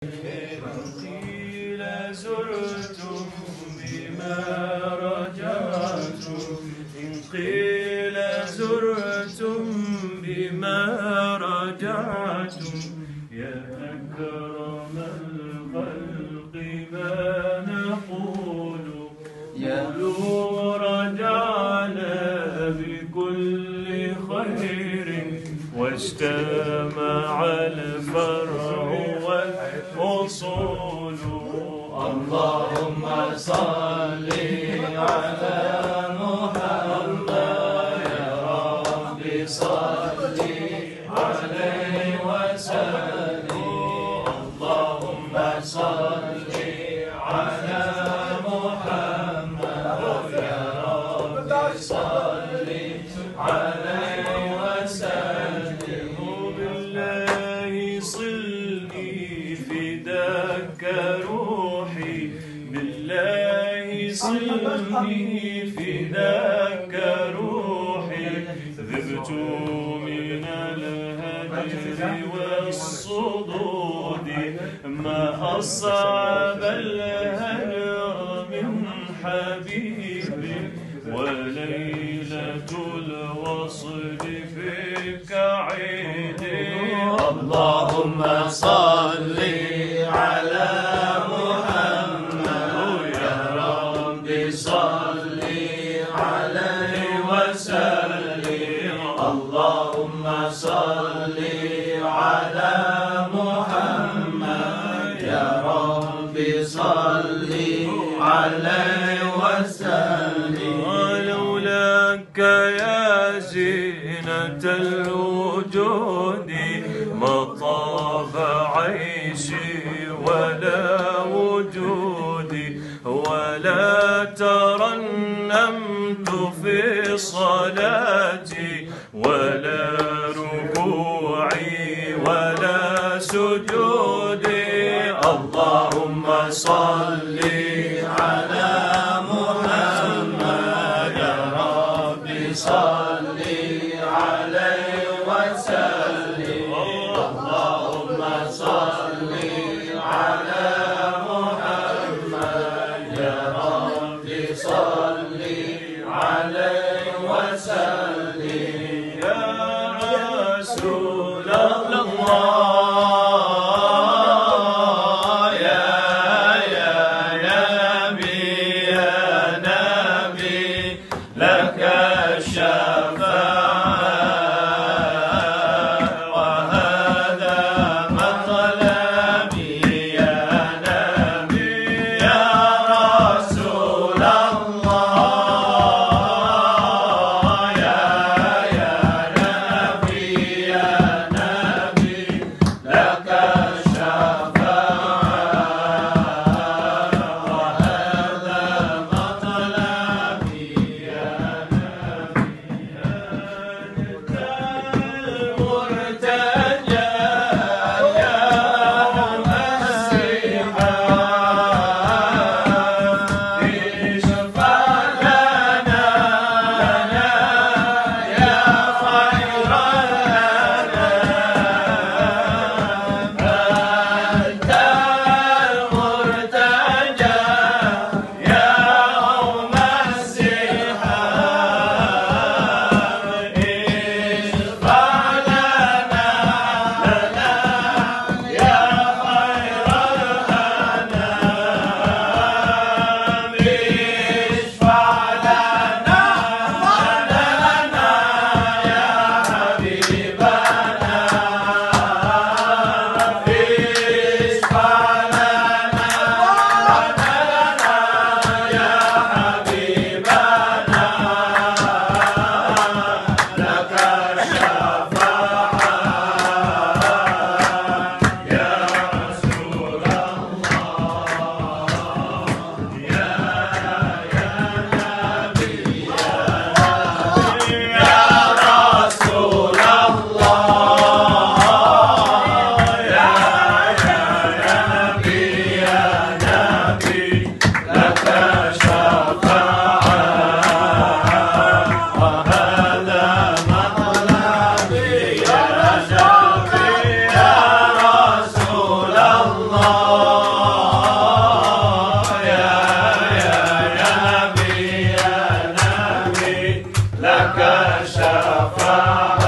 قيل زرتم بما رجعتم إن قيل زرتم بما رجعتم يا أكرم الخلق ما نقول قولوا رجعنا بكل خير واجتمع الفرع والأصول. اللهم صل على محمد يا رب صل عليه وسلم. اللهم صل على محمد يا رب صل عليه وسلم. بالله صلني فداك روحي بالله صلني فداك روحي ذبت من الهجر والصدود ما أصعب الهجر من حبيبي وليلة الوصل فيك عيدي. اللهم صل على محمد يا رب صل عليه وسلم. اللهم صل على محمد يا رب صل عليه وسلم. ولولاك يا زينة الوجود ما طاب عيشي ولا وجودي ولا ترنمت في صلاتي ولا ركوعي ولا سجودي. اللهم صل على محمد يا رب صل عليه وسلم. اللهم صل على محمد يا رب صل عليه وسلم. يا رسول الله لك الشفاعة وهذا مطلبي يا يا نبي لك شفاعة